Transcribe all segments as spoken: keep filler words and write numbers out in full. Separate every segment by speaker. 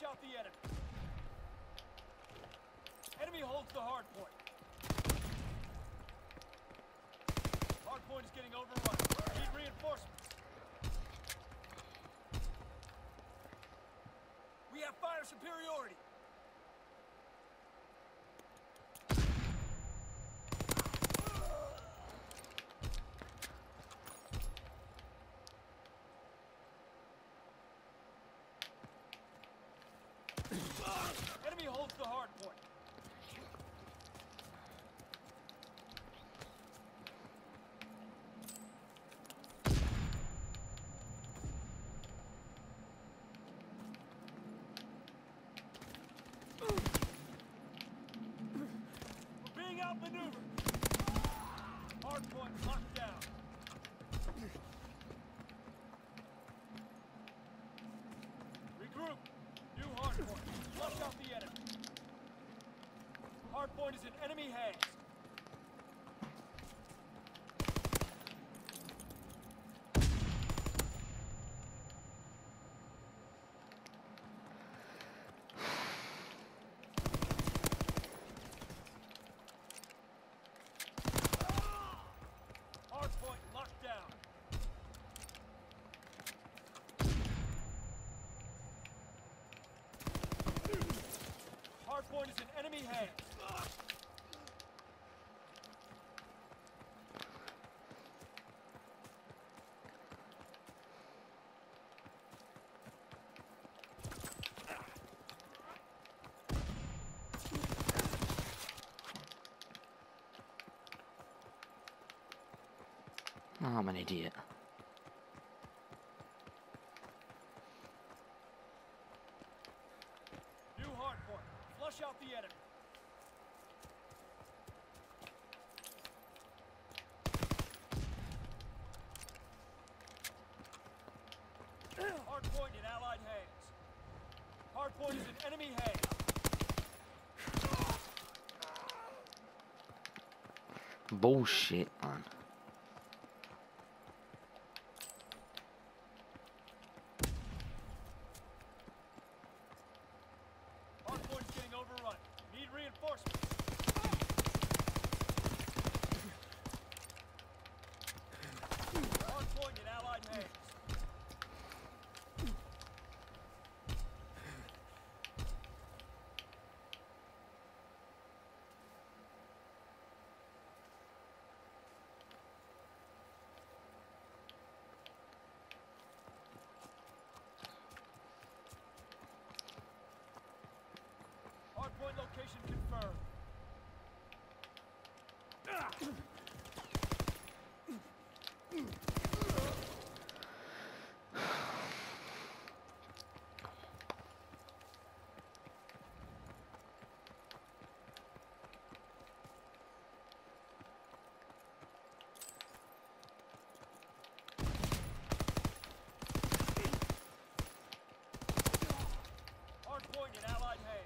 Speaker 1: Flush out the enemy. Enemy holds the hard point. Hard point is getting overrun. Need reinforcements. We have fire superiority. Enemy holds the hard point. We're being outmaneuvered. Hard point locked down. Regroup. New hard point. Flush out the enemy. Hard point is in enemy hands. Hard point locked down. Hard point is in enemy hands.
Speaker 2: Oh, I'm an idiot.
Speaker 1: New hard point. Flush out the enemy. Hard point in Allied hands. Hard point is in enemy hands.
Speaker 2: Bullshit, man.
Speaker 1: Hard point is getting overrun. Need reinforcements. Hard point in Allied hands. Hard point location confirmed. Hard point in Allied hands.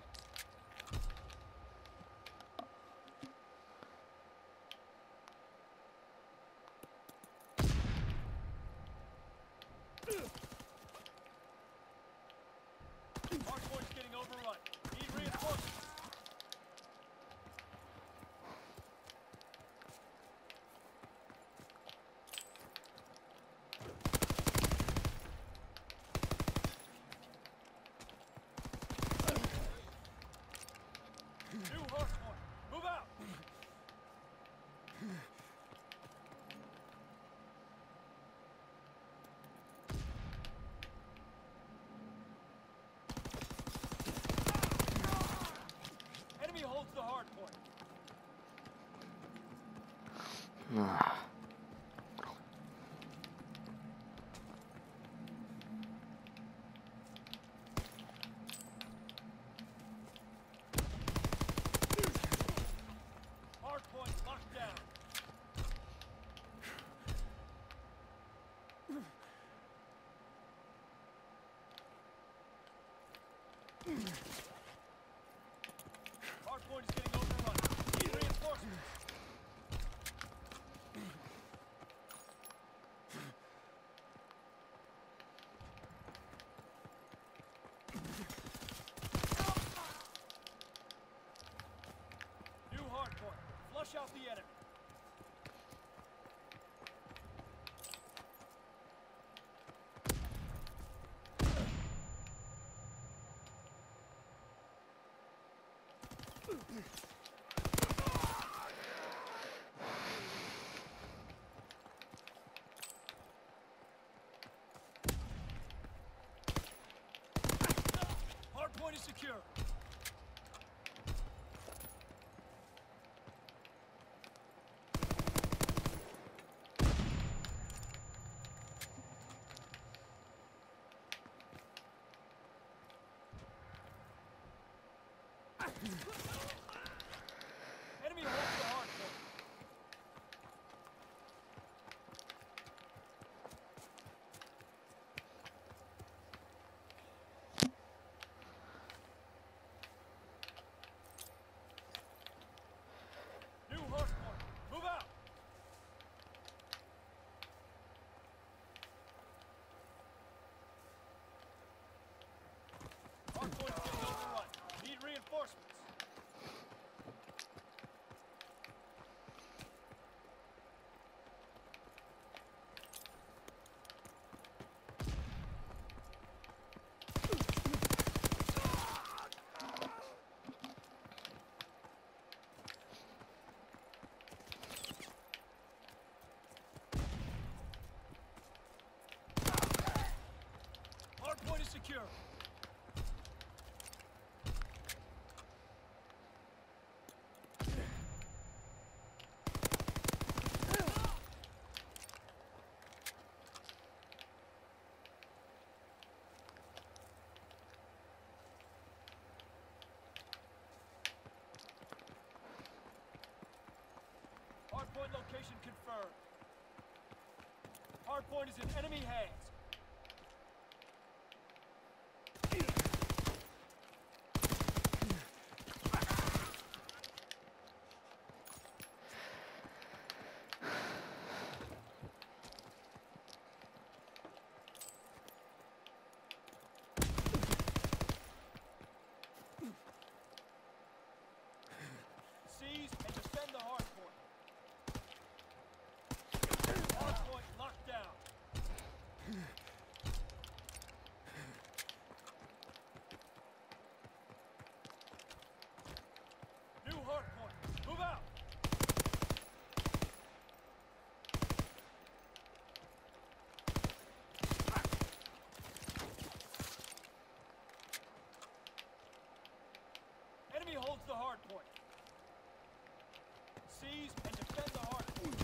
Speaker 1: Hard point is getting overrun. Need reinforcements. New hard point. Move out. Enemy holds the hard point.
Speaker 2: Ah.
Speaker 1: Hard point locked down. Hard point is getting overrun. Need reinforcements. out the enemy. Hardpoint is secure. Enemy holds the hardpoint. New hardpoint. Move out. Hardpoint is getting overrun. Need reinforcements. Hardpoint is secure. Hardpoint location confirmed. Hardpoint is in enemy hands. Seize and defend the hardpoint. Hardpoint locked down. New hardpoint. Move out. Enemy holds the hardpoint. Seize and defend the hardpoint.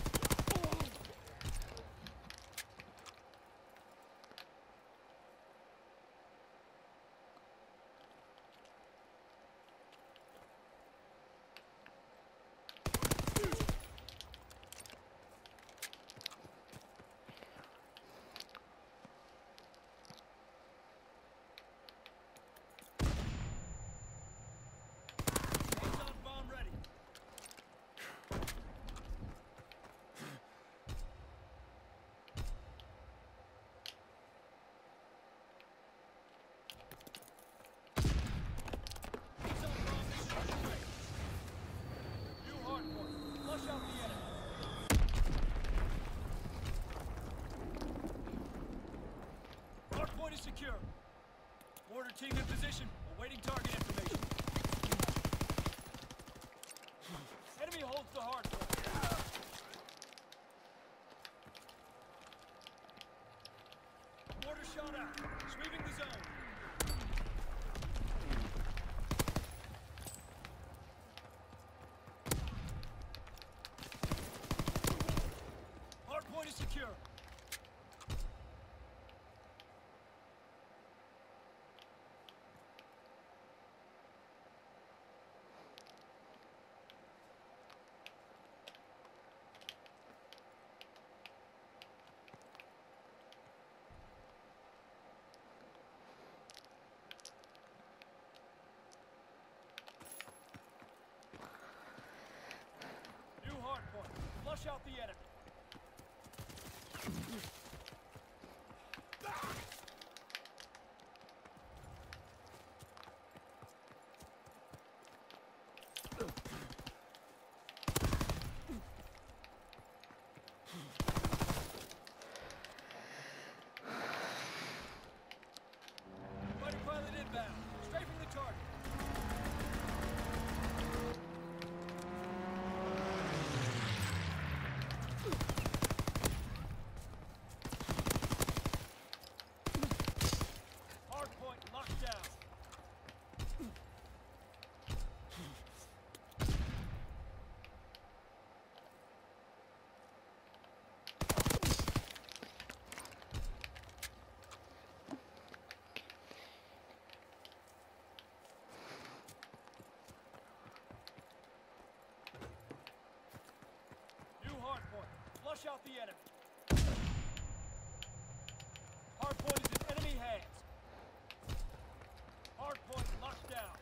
Speaker 1: Hands on bomb ready. Hands on bomb mission ready. New hardpoint. Flush out the enemy. Hardpoint is secure. Mortar team in position, awaiting target information. Enemy holds the hardpoint. Mortar shot out, sweeping the zone. Hardpoint is secure. New hardpoint. Flush out the enemy. Flush out the enemy. Hardpoint is in enemy hands. Hardpoint locked down.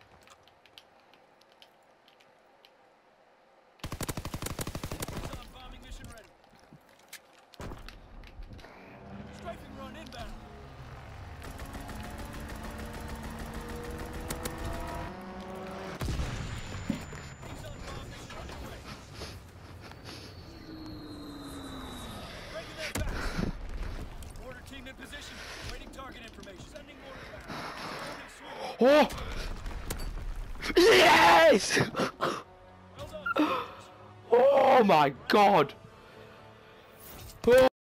Speaker 1: Sun bombing mission ready. Strafing run inbound. Sun bomb mission underway. Breaking that back. Mortar team in position. Waiting target information. Sending mortar back. Swarming sweep.
Speaker 2: Oh! Yes!
Speaker 1: Well done.
Speaker 2: Oh my god! Oh.